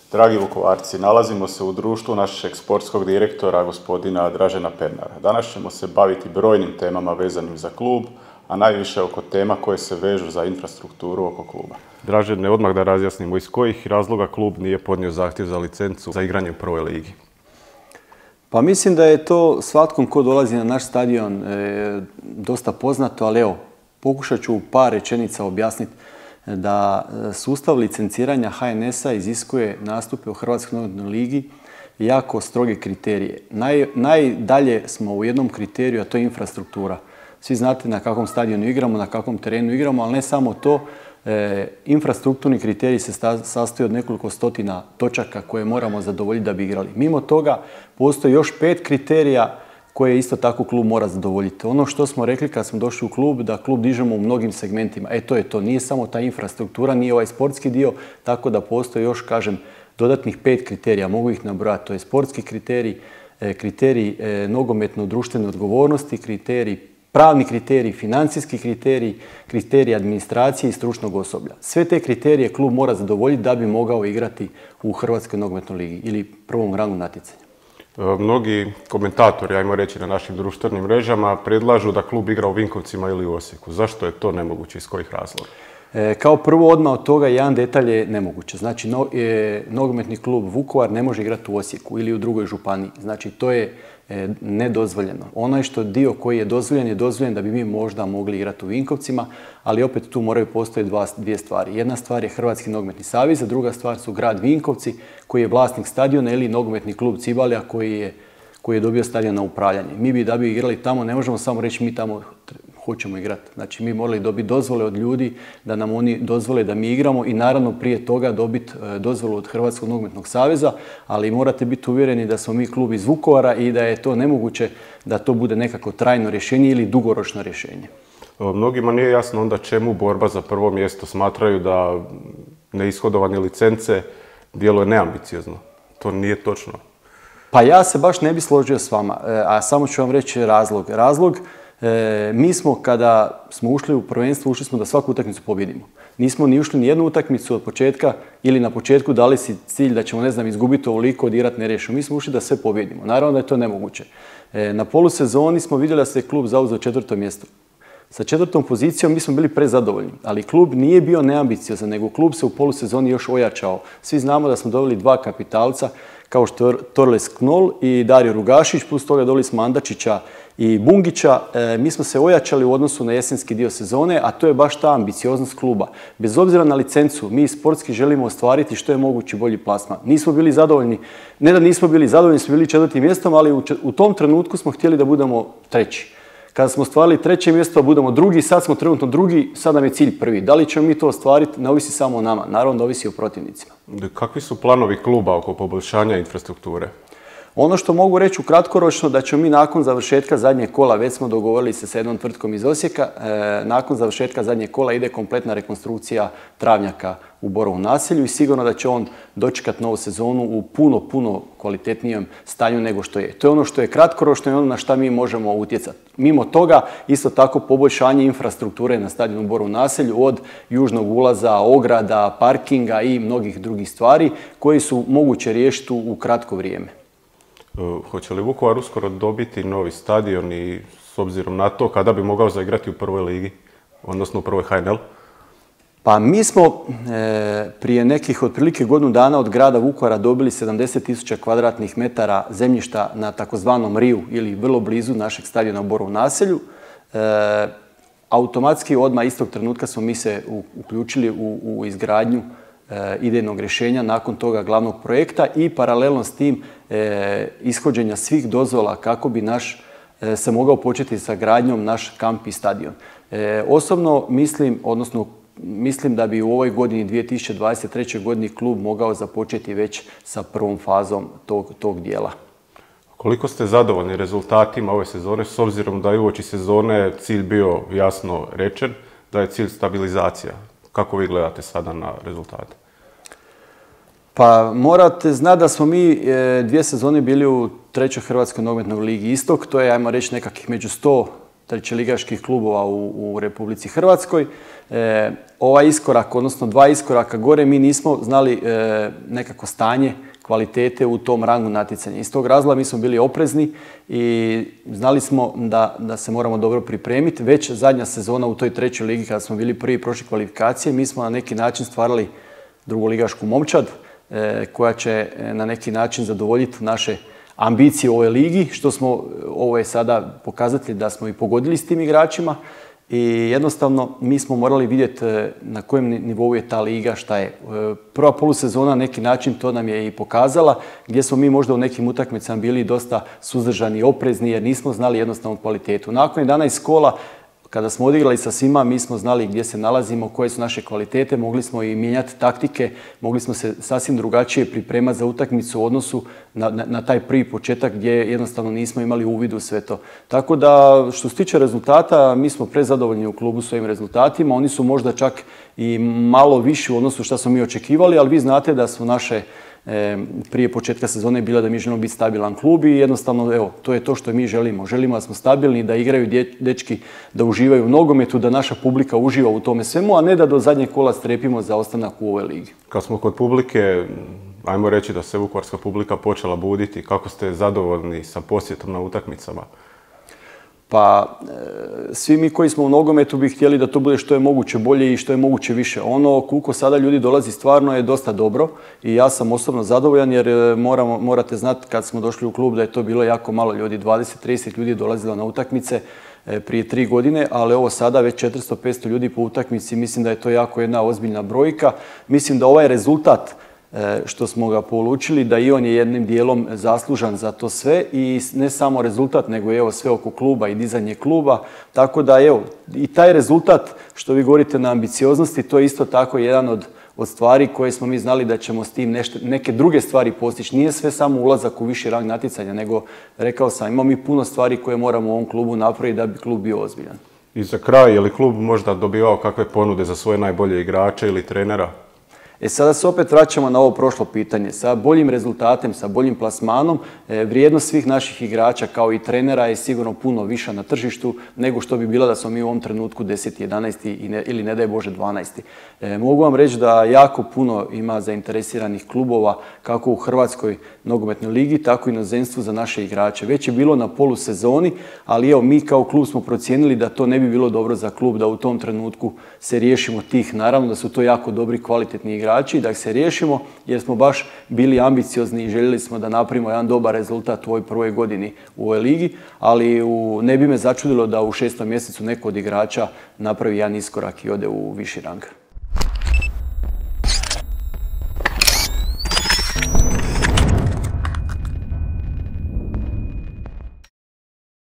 Dragi Vukovarci, nalazimo se u društvu našeg sportskog direktora, gospodina Dražena Pernara. Danas ćemo se baviti brojnim temama vezanim za klub, a najviše oko tema koje se vežu za infrastrukturu oko kluba. Dražene, odmah da razjasnimo, iz kojih razloga klub nije podnio zahtjev za licencu za igranje u prvoj ligi? Pa mislim da je to svatkom ko dolazi na naš stadion dosta poznato, ali evo, pokušat ću u par rečenica objasniti da sustav licenciranja HNS-a iziskuje nastupe u Hrvatskoj nogometnoj ligi jako stroge kriterije. Najdalje smo u jednom kriteriju, a to je infrastruktura. Svi znate na kakvom stadionu igramo, na kakvom terenu igramo, ali ne samo to. Infrastrukturni kriterij se sastoji od nekoliko stotina točaka koje moramo zadovoljiti da bi igrali. Mimo toga postoji još 5 kriterija koje isto tako klub mora zadovoljiti. Ono što smo rekli kad smo došli u klub, da klub dižemo u mnogim segmentima. To je to. Nije samo ta infrastruktura, nije ovaj sportski dio, tako da postoji još, kažem, dodatnih 5 kriterija. Mogu ih nabrojati. To je sportski kriterij, kriterij nogometno-društvene odgovornosti, pravni kriterij, financijski kriterij, kriterij administracije i stručnog osoblja. Sve te kriterije klub mora zadovoljiti da bi mogao igrati u Hrvatskoj nogometnoj ligi ili prvom rangu natjecanja. Mnogi komentatori, ajmo reći na našim društvenim mrežama, predlažu da klub igra u Vinkovcima ili u Osijeku. Zašto je to nemoguće, iz kojih razloga? Kao prvo, odmah od toga jedan detalj je nemoguće. Znači, nogometni klub Vukovar ne može igrati u Osijeku ili u drugoj županiji. Znači, to je nedozvoljeno. Onaj dio koji je dozvoljen da bi mi možda mogli igrati u Vinkovcima, ali opet tu moraju postojati dvije stvari. Jedna stvar je Hrvatski nogometni savez, a druga stvar su grad Vinkovci koji je vlasnik stadiona ili nogometni klub Cibalija koji je dobio stadion na upravljanje. Mi da bi igrali tamo, ne možemo samo reći mi tamo hoćemo igrati. Znači, mi morali dobiti dozvole od ljudi da nam oni dozvole da mi igramo i naravno prije toga dobiti dozvolu od Hrvatskog nogometnog saveza, ali morate biti uvjereni da smo mi klub iz Vukovara i da je to nemoguće da to bude nekako trajno rješenje ili dugoročno rješenje. Mnogima nije jasno onda čemu borba za prvo mjesto. Smatraju da neishodovanje licence djeluje neambiciozno. To nije točno. Pa ja se baš ne bi složio s vama, a samo ću vam reći razlog. Mi smo, kada smo ušli u prvenstvo, ušli smo da svaku utakmicu pobjedimo. Nismo ni ušli ni jednu utakmicu od početka ili na početku dali si cilj da ćemo, izgubiti ovoliko, odirati neriješeno. Mi smo ušli da sve pobjedimo. Naravno da je to nemoguće. Na polusezoni smo vidjeli da se klub zauzeo 4. mjesto. Sa 4. pozicijom mi smo bili prezadovoljni, ali klub nije bio neambiciozan, nego klub se u polusezoni još ojačao. Svi znamo da smo doveli 2 kapitalca, kao što je Torles Knoll i Dario Rugašić, plus toga doveli smo Andačića i Bungića. Mi smo se ojačali u odnosu na jesenski dio sezone, a to je baš ta ambicioznost kluba. Bez obzira na licencu, mi sportski želimo ostvariti što je mogući bolji plasman. Nismo bili zadovoljni, ne da nismo bili zadovoljni, smo bili 4. mjestom, ali u tom trenutku smo htjeli da budemo 3. Kada smo ostvarili 3. mjesto, budemo 2, sad smo trenutno 2, sad nam je cilj 1. Da li ćemo mi to ostvariti, ne ovisi samo o nama, naravno da ovisi o protivnicima. Kakvi su planovi kluba oko poboljšanja infrastrukture? Ono što mogu reći kratkoročno, da ćemo mi nakon završetka zadnjeg kola, već smo dogovorili se sa jednom tvrtkom iz Osijeka, nakon završetka zadnjeg kola ide kompletna rekonstrukcija travnjaka u Borovom naselju i sigurno da će on dočekati novu sezonu u puno kvalitetnijem stanju nego što je. To je ono što je kratkoročno i ono na šta mi možemo utjecati. Mimo toga, isto tako poboljšanje infrastrukture na stadionu u Borovom naselju, od južnog ulaza, ograda, parkinga i mnogih drugih stvari koji su moguće riješiti u kratko vrijeme. Hoće li Vukovar uskoro dobiti novi stadion i s obzirom na to kada bi mogao zaigrati u prvoj ligi, odnosno u prvoj HNL? Pa mi smo prije nekih otprilike godinu dana od grada Vukovara dobili 70.000 kvadratnih metara zemljišta na takozvanom Riju ili vrlo blizu našeg stadiona u Borovom naselju. Automatski odmah istog trenutka smo mi se uključili u izgradnju idejnog rješenja, nakon toga glavnog projekta i paralelno s tim ishođenja svih dozvola kako bi se mogao početi sa gradnjom naš kamp i stadion. Osobno mislim da bi u ovoj godini, 2023. godini, klub mogao započeti već sa prvom fazom tog dijela. Koliko ste zadovoljni rezultatima ove sezone, s obzirom da je uoči sezone cilj bio jasno rečen, da je cilj stabilizacija? Kako vi gledate sada na rezultate? Pa morate znati da smo mi 2 sezone bili u 3. Hrvatskoj nogometnoj ligi Istok. To je, ajmo reći, nekakvih među 100 trećeligaških klubova u Republici Hrvatskoj. Ovaj iskorak, odnosno 2 iskoraka gore, mi nismo znali nekako stanje kvalitete u tom rangu natjecanja. Iz tog razloga mi smo bili oprezni i znali smo da se moramo dobro pripremiti. Već zadnja sezona u toj 3. ligi, kada smo bili prvi prošli kvalifikacije, mi smo na neki način stvarali drugoligašku momčad koja će na neki način zadovoljiti naše ambicije u ovoj ligi, ovo je sada pokazatelj da smo i pogodili s tim igračima i jednostavno mi smo morali vidjeti na kojem nivou je ta liga, šta je. Prva polusezona na neki način to nam je i pokazala, gdje smo mi možda u nekim utakmicama bili dosta suzdržani i oprezni jer nismo znali jednostavno kvalitetu. Nakon 11 kola, kada smo odigrali sa svima, mi smo znali gdje se nalazimo, koje su naše kvalitete, mogli smo i mijenjati taktike, mogli smo se sasvim drugačije pripremati za utakmicu u odnosu na taj prvi početak gdje jednostavno nismo imali uvid u sve to. Tako da, što se tiče rezultata, mi smo prezadovoljni u klubu svojim rezultatima, oni su možda čak i malo viši u odnosu što smo mi očekivali, ali vi znate da su naše prije početka sezone bila da mi želimo biti stabilan klub i jednostavno, evo, to je to što mi želimo. Želimo da smo stabilni, da igraju dečki, da uživaju u nogometu, da naša publika uživa u tome svemu, a ne da do zadnjeg kola strepimo za ostanak u ovoj ligi. Kad smo kod publike, ajmo reći da se vukovarska publika počela buditi, kako ste zadovoljni sa posjetom na utakmicama? Pa, svi mi koji smo u nogometu bi htjeli da to bude što je moguće bolje i što je moguće više. Ono koliko sada ljudi dolazi stvarno je dosta dobro i ja sam osobno zadovoljan jer morate znati kad smo došli u klub da je to bilo jako malo ljudi, 20-30 ljudi dolazilo na utakmice prije 3 godine, ali ovo sada već 400-500 ljudi po utakmici, mislim da je to jako jedna ozbiljna brojka. Mislim da ovaj rezultat što smo ga polučili, da i on je jednim dijelom zaslužan za to sve i ne samo rezultat, nego evo sve oko kluba i dizanje kluba. Tako da evo, i taj rezultat što vi govorite na ambicioznosti, to je isto tako jedan od stvari koje smo mi znali da ćemo s tim neke druge stvari postići. Nije sve samo ulazak u viši rang natjecanja, nego rekao sam, imamo mi puno stvari koje moramo u ovom klubu napraviti da bi klub bio ozbiljan. I za kraj, je li klub možda dobivao kakve ponude za svoje najbolje igrače ili trenera? Sada se opet vraćamo na ovo prošlo pitanje. Sa boljim rezultatem, sa boljim plasmanom, vrijednost svih naših igrača kao i trenera je sigurno puno viša na tržištu nego što bi bilo da smo mi u ovom trenutku 10. 11. ili ne daj Bože 12. Mogu vam reći da jako puno ima zainteresiranih klubova kako u Hrvatskoj nogometnoj ligi, tako i inozemstvu za naše igrače. Već je bilo na polusezoni, ali evo mi kao klub smo procijenili da to ne bi bilo dobro za klub da u tom trenutku se riješimo tih. Naravno da su to jako dobri, kvalitetni igrači, da se riješimo jer smo baš bili ambiciozni i željeli smo da napravimo jedan dobar rezultat u ovoj prvoj godini u ovoj ligi, ali ne bi me začudilo da u 6. mjesecu neko od igrača napravi jedan iskorak i ode u viši rang.